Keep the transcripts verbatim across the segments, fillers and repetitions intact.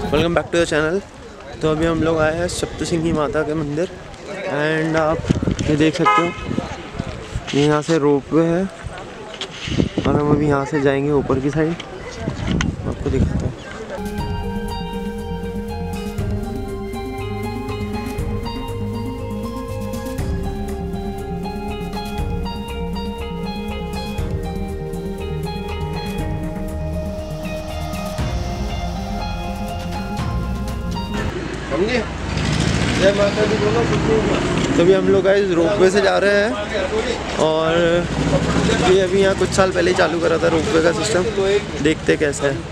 Welcome back to the channel. तो अभी हम लोग आए हैं सप्तसिंही माता के मंदिर एंड आप ये देख सकते हो, ये यहाँ से रोपवे है और हम अभी यहाँ से जाएंगे ऊपर की साइड। आपको दिखाता हूँ। जय माता दी बोलो। तो अभी हम लोग आए रोपवे से जा रहे हैं और ये अभी यहाँ कुछ साल पहले ही चालू करा था रोपवे का सिस्टम। देखते कैसा है।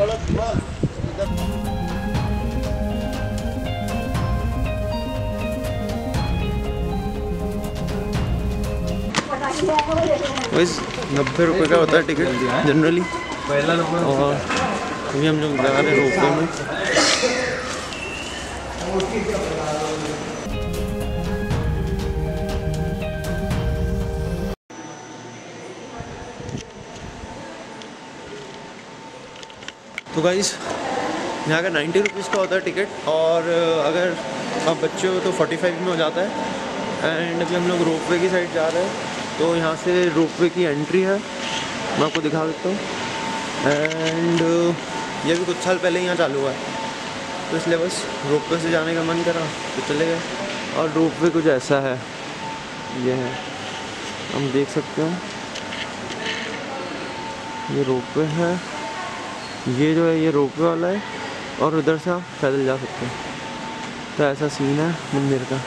वैस नब्बे रुपये का होता है टिकट जनरली। और अभी हम लोग जा रहे हैं रोपवे में। तो गाइस यहाँ का नाइन्टी रुपीज़ का होता है टिकट और अगर आप बच्चे हो तो फोर्टी फाइव में हो जाता है। एंड अभी हम लोग रोपवे की साइड जा रहे हैं तो यहाँ से रोपवे की एंट्री है, मैं आपको दिखा देता हूँ। एंड ये भी कुछ साल पहले यहाँ चालू हुआ है तो इसलिए बस रोपवे से जाने का मन करा तो चले गए। और रोपवे कुछ ऐसा है, ये है, हम देख सकते हैं ये रोपवे है। ये जो है ये रोपवे वाला है और उधर से आप पैदल जा सकते हैं। तो ऐसा सीन है मंदिर का।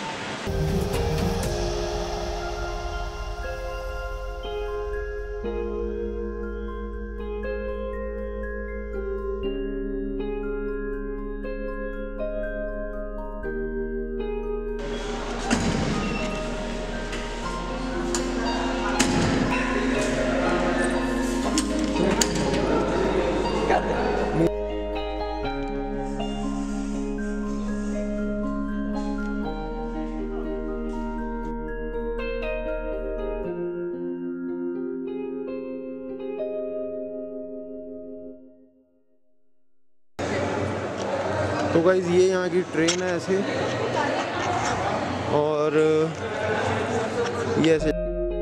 तो गाइस ये यहाँ की ट्रेन है ऐसे, और ये ऐसे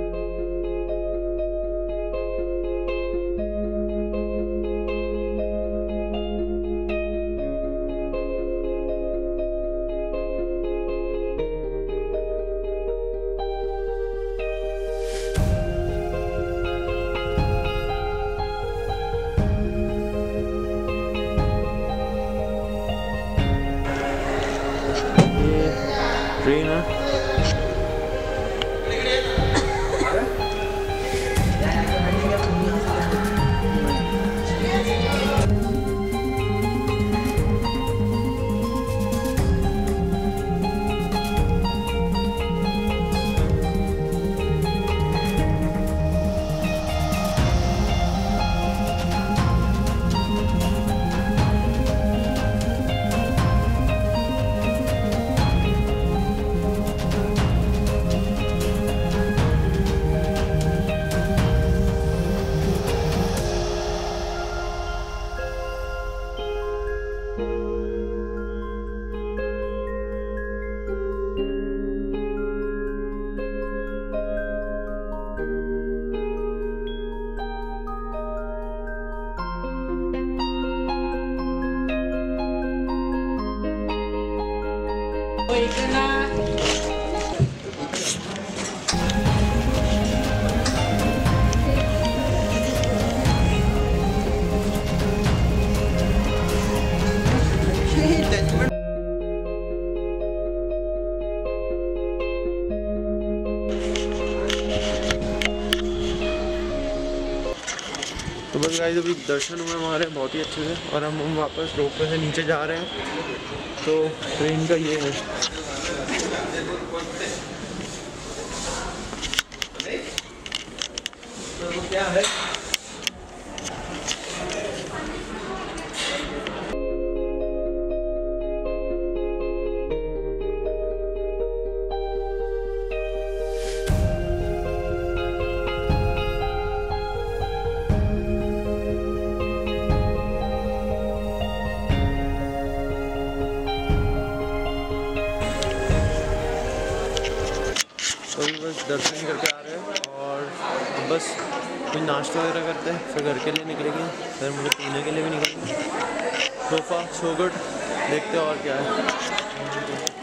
ट्रेन है। तो बस गाइस अभी दर्शन हुए हमारे बहुत ही अच्छे से और हम हम वापस रोपवे से नीचे जा रहे हैं। तो ट्रेन का ये है। तो क्या है दर्शन करके आ रहे हैं और अब बस कुछ नाश्ता वगैरह करते हैं, फिर घर के लिए निकलेंगे। फिर मुझे पीने के लिए भी निकलेंगे। सोफा सो गुड, देखते हैं और क्या है।